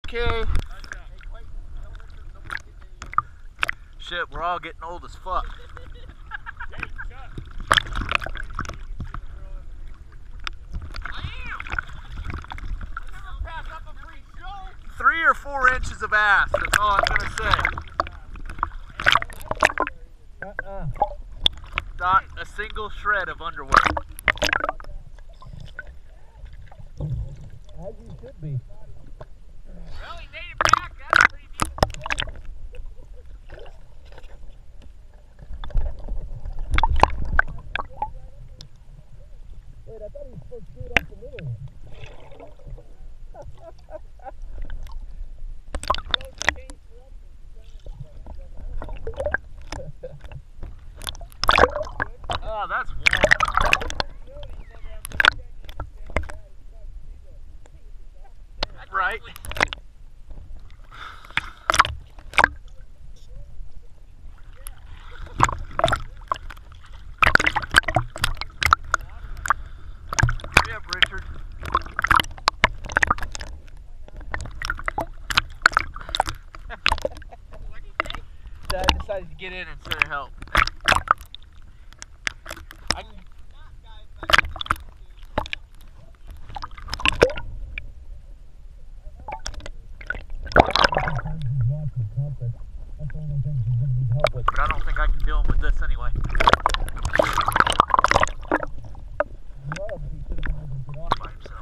Okay. Shit, we're all getting old as fuck. 3 or 4 inches of ass, that's all I'm gonna say. Not a single shred of underwear. As you should be. Well, he made it back. That's pretty decent. Wait, I thought he was supposed to do it off the middle one. Oh, that's warm. Right. Yep, Richard. I decided to get in instead of help. I can... That's the only thing she's going to need help with. But I don't think I can do them with this anyway. Well, he should have been able to get off By himself.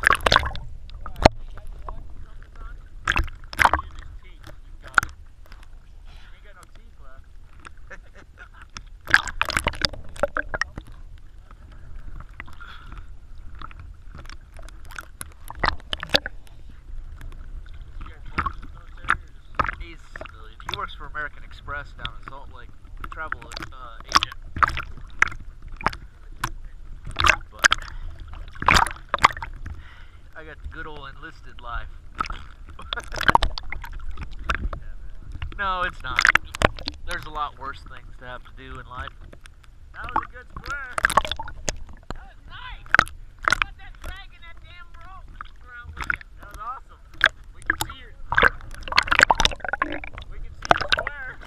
He works for American Express down in Salt Lake, travel agent. But I got the good old enlisted life. No, it's not. There's a lot worse things to have to do in life. That was a good square. That was nice. How about that dragging that damn rope around with you? That was awesome. We can see your... We can see your square.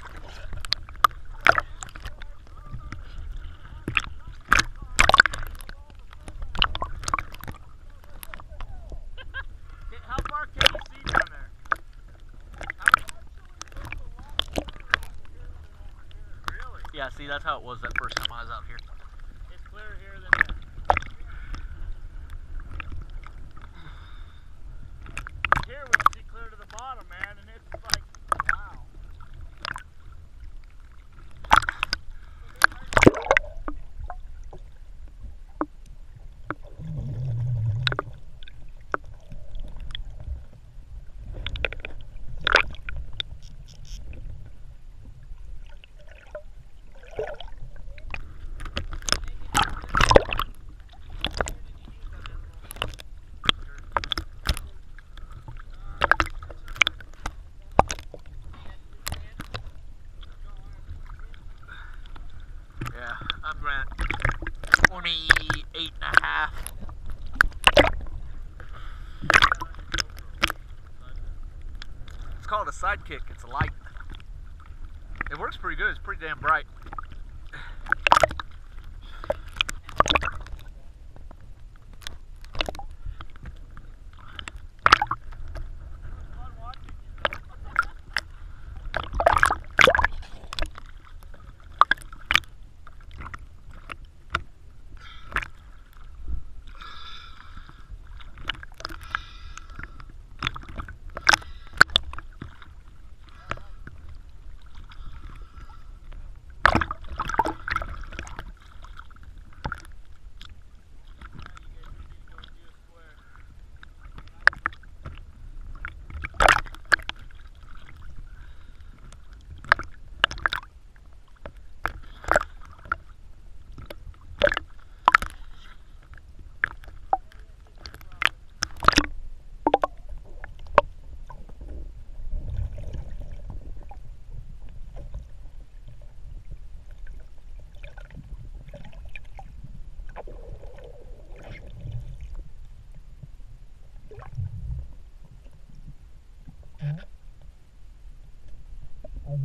How far can you see down there? Really? Yeah, see, that's how it was that first time I was out here. It's clearer here than there. Here we can see clear to the bottom, man, and it's like, wow. Yeah, I'm at 28 and a half. It's called a Sidekick. It's a light. It works pretty good. It's pretty damn bright.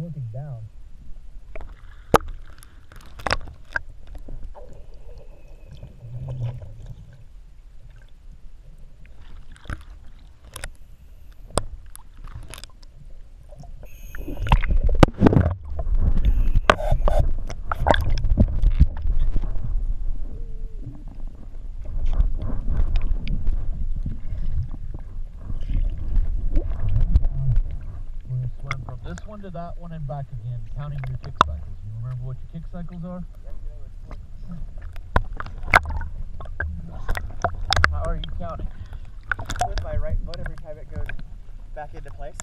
looking down. This one to that one and back again, counting your kick cycles. You remember what your kick cycles are? How are you counting? With my right foot every time it goes back into place.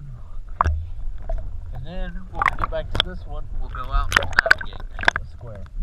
And then when we get back to this one, we'll go out and navigate. A square.